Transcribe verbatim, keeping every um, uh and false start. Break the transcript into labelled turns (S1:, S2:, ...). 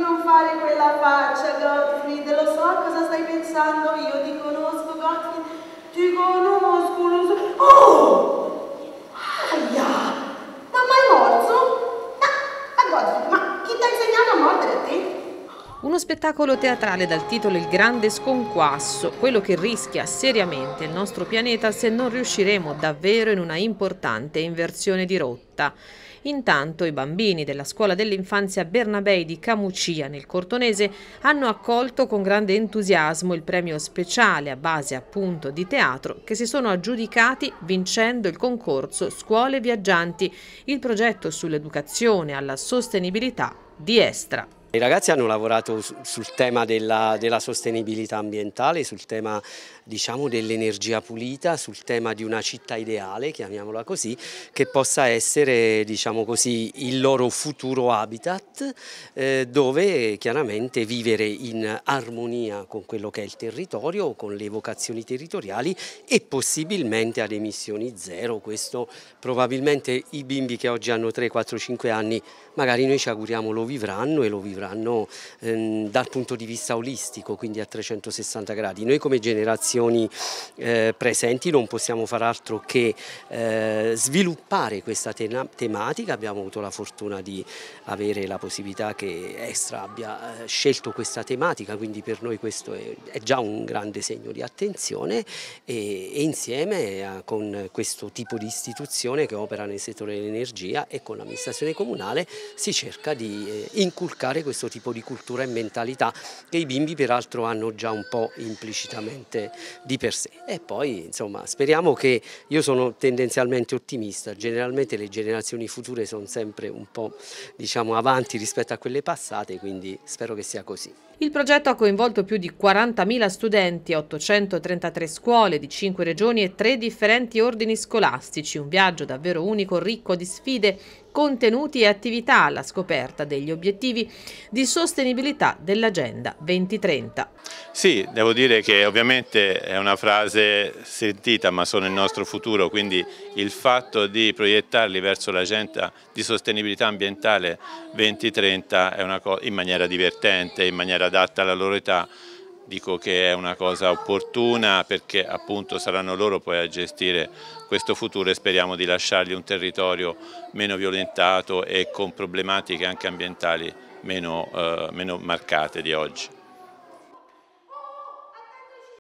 S1: non fare quella faccia, Gottfried, lo so cosa stai pensando, io ti conosco, Gottfried, ti conosco, lo so. Oh! Aia! Ma mai morso? Ma, ma Gottfried, ma chi ti ha insegnato a mordere a te?
S2: Uno spettacolo teatrale dal titolo Il grande sconquasso, quello che rischia seriamente il nostro pianeta se non riusciremo davvero in una importante inversione di rotta. Intanto i bambini della scuola dell'infanzia Bernabei di Camucia nel Cortonese hanno accolto con grande entusiasmo il premio speciale a base appunto di teatro che si sono aggiudicati vincendo il concorso Scuole Viaggianti, il progetto sull'educazione alla sostenibilità di Estra.
S3: I ragazzi hanno lavorato sul tema della, della sostenibilità ambientale, sul tema diciamo, dell'energia pulita, sul tema di una città ideale, chiamiamola così, che possa essere diciamo così, il loro futuro habitat, eh, dove chiaramente vivere in armonia con quello che è il territorio, con le vocazioni territoriali e possibilmente ad emissioni zero. Questo probabilmente i bimbi che oggi hanno tre, quattro, cinque anni magari noi ci auguriamo lo vivranno e lo vivranno ehm, dal punto di vista olistico, quindi a trecentosessanta gradi. Noi come generazioni eh, presenti non possiamo far altro che eh, sviluppare questa tematica. Abbiamo avuto la fortuna di avere la possibilità che Estra abbia eh, scelto questa tematica, quindi per noi questo è, è già un grande segno di attenzione e, e insieme a, con questo tipo di istituzione che opera nel settore dell'energia e con l'amministrazione comunale si cerca di eh, inculcare questo tipo di cultura e mentalità che i bimbi peraltro hanno già un po' implicitamente di per sé. E poi insomma speriamo che, io sono tendenzialmente ottimista, generalmente le generazioni future sono sempre un po' diciamo avanti rispetto a quelle passate, quindi spero che sia così.
S2: Il progetto ha coinvolto più di quarantamila studenti, ottocentotrentatré scuole di cinque regioni e tre differenti ordini scolastici, un viaggio davvero unico, ricco di sfide, contenuti e attività alla scoperta degli obiettivi di sostenibilità dell'Agenda duemilatrenta.
S4: Sì, devo dire che ovviamente è una frase sentita, ma sono il nostro futuro, quindi il fatto di proiettarli verso l'agenda di sostenibilità ambientale duemilatrenta è una cosa in maniera divertente, in maniera adatta alla loro età. Dico che è una cosa opportuna perché appunto saranno loro poi a gestire questo futuro e speriamo di lasciargli un territorio meno violentato e con problematiche anche ambientali meno, eh, meno marcate di oggi.